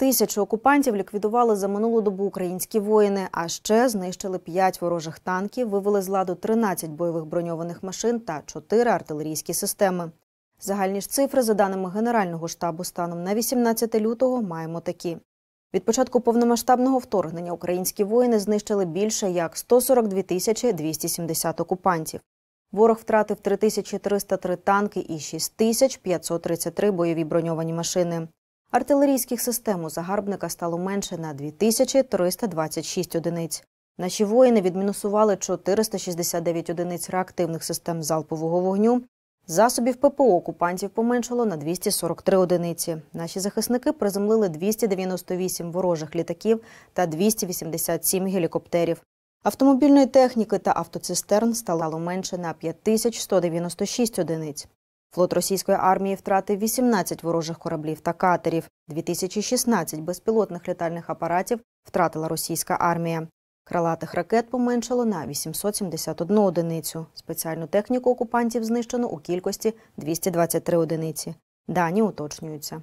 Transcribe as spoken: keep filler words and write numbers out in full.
тисячу окупантів ліквідували за минулу добу українські воїни, а ще знищили п'ять ворожих танків, вивели з ладу тринадцять бойових броньованих машин та чотири артилерійські системи. Загальні ж цифри, за даними Генерального штабу, станом на вісімнадцяте лютого маємо такі. Від початку повномасштабного вторгнення українські воїни знищили більше як сто сорок дві тисячі двісті сімдесят окупантів. Ворог втратив три тисячі триста три танки і шість тисяч п'ятсот тридцять три бойові броньовані машини. Артилерійських систем у загарбника стало менше на дві тисячі триста двадцять шість одиниць. Наші воїни відмінусували чотириста шістдесят дев'ять одиниць реактивних систем залпового вогню. Засобів ППО окупантів поменшало на двісті сорок три одиниці. Наші захисники приземлили двісті дев'яносто вісім ворожих літаків та двісті вісімдесят сім гелікоптерів. Автомобільної техніки та автоцистерн стало менше на п'ять тисяч сто дев'яносто шість одиниць. Флот російської армії втратив вісімнадцять ворожих кораблів та катерів. дві тисячі шістнадцять безпілотних літальних апаратів втратила російська армія. Крилатих ракет поменшало на вісімсот сімдесят одну одиницю. Спеціальну техніку окупантів знищено у кількості двісті двадцять три одиниці. Дані уточнюються.